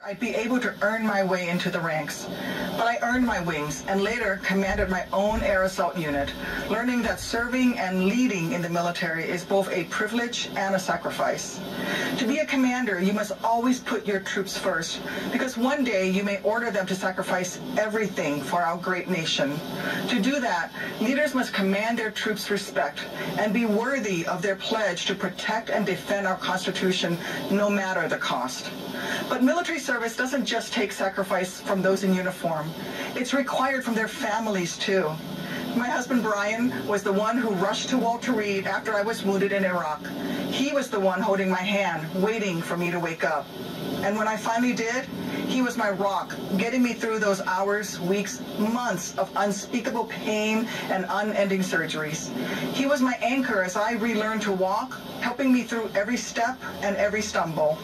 I'd be able to earn my way into the ranks. But I earned my wings and later commanded my own air assault unit, learning that serving and leading in the military is both a privilege and a sacrifice. To be a commander, you must always put your troops first, because one day you may order them to sacrifice everything for our great nation. To do that, leaders must command their troops respect and be worthy of their pledge to protect and defend our Constitution no matter the cost. But military service doesn't just take sacrifice from those in uniform. It's required from their families, too. My husband, Brian, was the one who rushed to Walter Reed after I was wounded in Iraq. He was the one holding my hand, waiting for me to wake up. And when I finally did, he was my rock, getting me through those hours, weeks, months of unspeakable pain and unending surgeries. He was my anchor as I relearned to walk, helping me through every step and every stumble.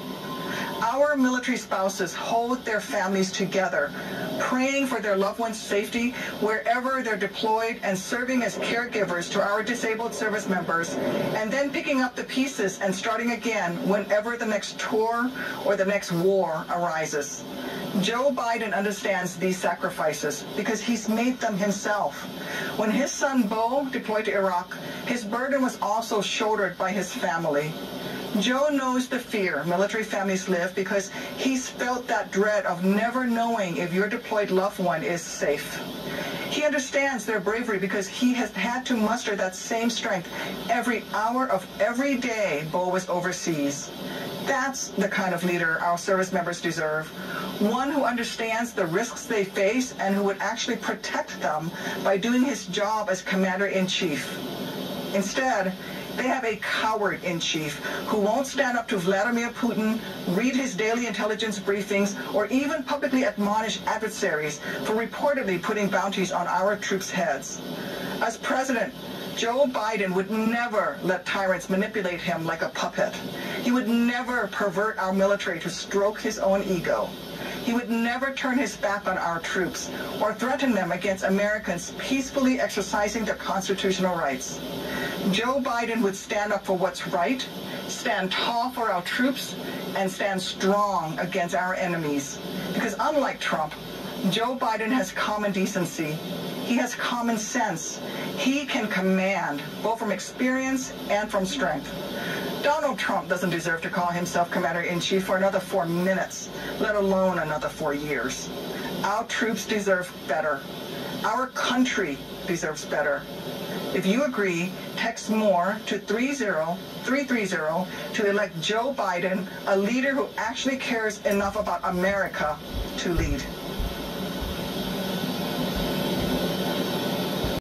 Our military spouses hold their families together, praying for their loved ones' safety wherever they're deployed and serving as caregivers to our disabled service members, and then picking up the pieces and starting again whenever the next tour or the next war arises. Joe Biden understands these sacrifices because he's made them himself. When his son Beau deployed to Iraq, his burden was also shouldered by his family. Joe knows the fear military families live because he's felt that dread of never knowing if your deployed loved one is safe. He understands their bravery because he has had to muster that same strength every hour of every day Beau was overseas. That's the kind of leader our service members deserve. One who understands the risks they face and who would actually protect them by doing his job as commander-in-chief. Instead, they have a coward-in-chief who won't stand up to Vladimir Putin, read his daily intelligence briefings, or even publicly admonish adversaries for reportedly putting bounties on our troops' heads. As president, Joe Biden would never let tyrants manipulate him like a puppet. He would never pervert our military to stroke his own ego. He would never turn his back on our troops or threaten them against Americans peacefully exercising their constitutional rights. Joe Biden would stand up for what's right, stand tall for our troops, and stand strong against our enemies. Because unlike Trump, Joe Biden has common decency. He has common sense. He can command, both from experience and from strength. Donald Trump doesn't deserve to call himself commander-in-chief for another 4 minutes, let alone another 4 years. Our troops deserve better. Our country deserves better. If you agree, text MORE to 30330 to elect Joe Biden, a leader who actually cares enough about America to lead.